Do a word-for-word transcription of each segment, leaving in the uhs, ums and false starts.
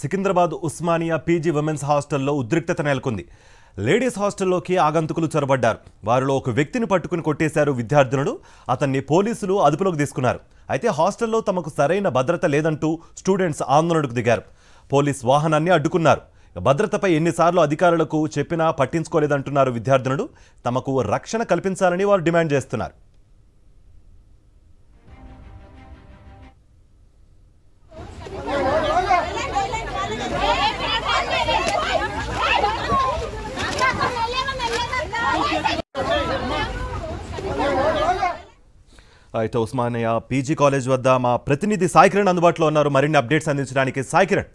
Secunderabad Osmania PG women's హాస్టల్లో ఉద్రిక్తత నెలకొంది. లేడీస్ హాస్టల్లోకి ఆగంతుకులు చొరబడ్డారు. వారిలో ఒక వ్యక్తిని పట్టుకుని కొట్టేశారు విద్యార్థినులు. అతన్ని పోలీసులు అదుపులోకి తీసుకున్నారు. అయితే హాస్టల్లో తమకు సరైన భద్రత లేదంటూ స్టూడెంట్స్ ఆందోళనకు దిగారు. పోలీస్ వాహనాన్ని అడ్డుకున్నారు. భద్రతపై ఎన్నిసార్లు అధికారులకు చెప్పినా పట్టించుకోలేదంటున్నారు విద్యార్థినులు. తమకు రక్షణ కల్పించాలని వారు డిమాండ్ చేస్తున్నారు. అయితే ఉస్మానియా పీజీ కాలేజ్ వద్ద మా ప్రతినిధి సాయి కిరణ్ అందుబాటులో ఉన్నారు. మరిన్ని అప్డేట్స్ అందించడానికి సాయి కిరణ్.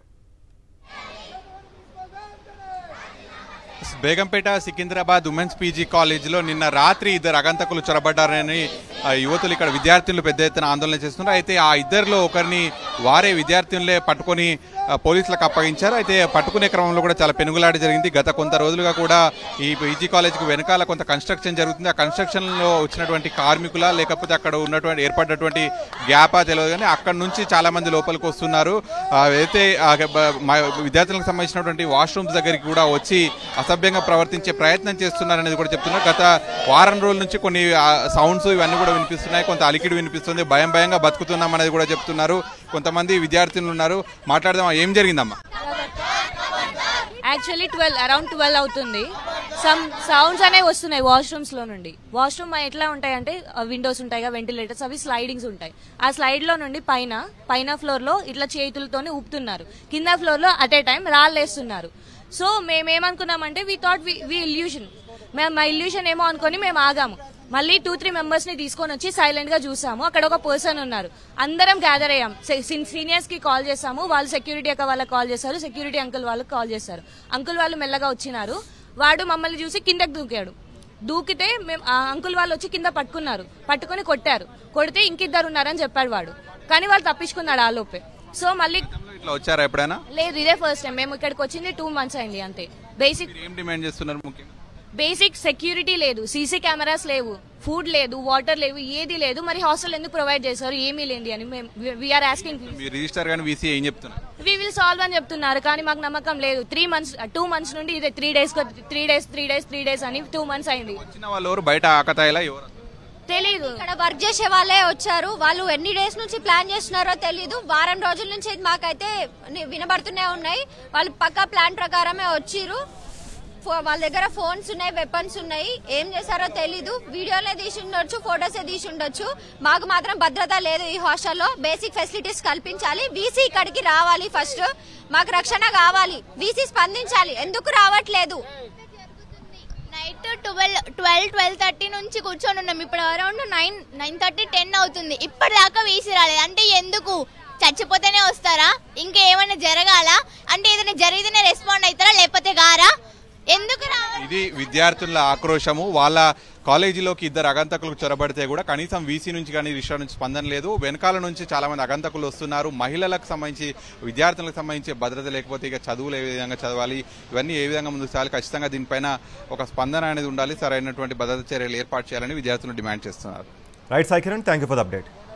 బేగంపేట సికింద్రాబాద్ ఉమెన్స్ పీజీ కాలేజీలో నిన్న రాత్రి ఇద్దరు అగంతకులు చొరబడ్డారని యువతులు ఇక్కడ విద్యార్థులు పెద్ద ఎత్తున ఆందోళన చేస్తున్నారు. అయితే ఆ ఇద్దరిలో ఒకరిని వారే విద్యార్థులే పట్టుకొని పోలీసులకు అప్పగించారు. అయితే పట్టుకునే క్రమంలో కూడా చాలా పెనుగులాట జరిగింది. గత కొంత రోజులుగా కూడా ఈ పీజీ కాలేజీకి వెనకాల కొంత కన్స్ట్రక్షన్ జరుగుతుంది. ఆ కన్స్ట్రక్షన్లో వచ్చినటువంటి కార్మికుల లేకపోతే అక్కడ ఉన్నటువంటి ఏర్పడినటువంటి గ్యాపా తెలియదు, కానీ అక్కడ నుంచి చాలా మంది లోపలికి వస్తున్నారు. అయితే విద్యార్థులకు సంబంధించినటువంటి వాష్రూమ్స్ దగ్గరికి కూడా వచ్చి అసభ్యంగా ప్రవర్తించే ప్రయత్నం చేస్తున్నారనేది కూడా చెప్తున్నారు. గత వారం రోజుల నుంచి కొన్ని సౌండ్స్ ఇవన్నీ కూడా వినిపిస్తున్నాయి. కొంత అలికిడి వినిపిస్తుంది. భయం భయంగా బతుకుతున్నాం అనేది కూడా చెప్తున్నారు. కొంతమంది విద్యార్థులు ఉన్నారు. మాట్లాడదాం, ఏం జరిగిందమ్మా? యాక్చువల్లీ ట్వెల్వ్ అరౌండ్ ట్వెల్వ్ అవుతుంది. సమ్ సౌండ్స్ అనేవి వస్తున్నాయి వాష్రూమ్స్ లో నుండి. వాష్రూమ్ ఎట్లా ఉంటాయంటే విండోస్ ఉంటాయి, వెంటిలేటర్స్, అవి స్లైడింగ్స్ ఉంటాయి. ఆ స్లైడ్ లో నుండి పైన పైన ఫ్లోర్ లో ఇట్లా చేతులతోనే ఊపుతున్నారు. కింద ఫ్లోర్ లో అట్ ఏ టైం రాళ్ళేస్తున్నారు. సో మేమేమనుకున్నామంటే వీ థాట్ వీ ఇల్యూషన్ మేము మా ఇల్యూషన్ ఏమో అనుకుని మేము ఆగాము. మళ్ళీ టూ త్రీ మెంబర్స్ ని తీసుకొని వచ్చి సైలెంట్ గా చూసాము. అక్కడ ఒక పర్సన్ ఉన్నారు. అందరం గ్యాదర్ అయ్యాం. సీనియర్స్ కి కాల్ చేసాము. వాళ్ళు సెక్యూరిటీ అక్క వాళ్ళకి కాల్ చేశారు. సెక్యూరిటీ అంకుల్ వాళ్ళకి కాల్ చేశారు. అంకుల్ వాళ్ళు మెల్లగా వచ్చినారు. వాడు మమ్మల్ని చూసి కిందకి దూకాడు. దూకితే మేము అంకుల్ వాళ్ళు వచ్చి కింద పట్టుకున్నారు. పట్టుకుని కొట్టారు. కొడితే ఇంకిద్దరు ఉన్నారని చెప్పాడు వాడు. కానీ వాళ్ళు తప్పించుకున్నాడు ఆ లోపే. సో మళ్ళీ వచ్చారా ఎప్పుడైనా? లేదు, ఇదే ఫస్ట్ టైం. మేము ఇక్కడికి వచ్చింది టూ మంత్స్ అయింది అంతే. బేసిక్ ఏం డిమాండ్ చేస్తున్నారు? ముఖ్యంగా బేసిక్ సెక్యూరిటీ లేదు, సీసీ కెమెరాస్ లేవు, ఫుడ్ లేదు, వాటర్ లేవు, ఏది లేదు. మరి హాస్టల్ ఎందుకు ప్రొవైడ్ చేశారు? ఏమీ లేని అని వీఆర్ ఆస్కింగ్. రిజిస్టర్ గాని వీసీ ఏం చెప్తున్నారు? వి విల్ సాల్వ్ అని చెప్తున్నారు, కానీ మాకు నమ్మకం లేదు. త్రీ మంత్స్ టూ మంత్స్ నుండి ఇదే three days three days three days three days అని టూ మంత్స్ అయింది. వచ్చిన వాళ్ళు ఎవరు? బయట ఆకతాయిలా ఎవరు తెలీదు. ఇక్కడ వర్క్ చేసే వాళ్ళే వచ్చారు. వాళ్ళు ఎన్ని డేస్ నుంచి ప్లాన్ చేస్తున్నారో తెలీదు. వారం రోజుల నుంచి మాకైతే వినబడుతూనే ఉన్నాయి. వాళ్ళు పక్కా ప్లాన్ ప్రకారమే వచ్చిర్రు. వాళ్ళ దగ్గర ఫోన్స్ ఉన్నాయి, వెపన్స్ ఉన్నాయి. ఏం చేశారో తెలీదు. వీడియోలే తీసి ఉండొచ్చు, ఫొటోసే తీసి ఉండొచ్చు. మాకు మాత్రం భద్రత లేదు ఈ హాస్టల్లో. బేసిక్ ఫెసిలిటీస్ కల్పించాలి. వీసీ ఇక్కడికి రావాలి. ఫస్ట్ మాకు రక్షణ కావాలి. వీసీ స్పందించాలి. ఎందుకు రావట్లేదు? Night twelve twelve twelve thirty నుంచి కూర్చొని ఉన్నాం. ఇప్పుడు around nine nine thirty ten అవుతుంది. ఇప్పటిదాకా వీసీ రాలేదు. అంటే ఎందుకు? చచ్చిపోతేనే వస్తారా? ఇంకా ఏమైనా జరగాల అంటే ఏదైనా జరిగితేనే రెస్పాండ్ అవుతారా, లేకపోతే గారా? ఎందుకు రావాలి? ఇది విద్యార్థుల ఆక్రోశము. వాళ్ళ కాలేజీలోకి ఇద్దరు అగంతకులకు చొరబడితే కూడా కనీసం వీసీ నుంచి కానీ రిజిస్టర్ నుంచి స్పందన లేదు. వెనకాల నుంచి చాలా మంది అగంతకులు వస్తున్నారు. మహిళలకు సంబంధించి విద్యార్థులకు సంబంధించి భద్రత లేకపోతే ఇక చదువులు ఏ విధంగా చదవాలి, ఇవన్నీ ఏ విధంగా ముందుకు సాగాలి, ఖచ్చితంగా దీనిపైన ఒక స్పందన అనేది ఉండాలి. సరైనటువంటి భద్రత చర్యలు ఏర్పాటు చేయాలని విద్యార్థులు డిమాండ్ చేస్తున్నారు. Right Sai Kiran, thank you for the update.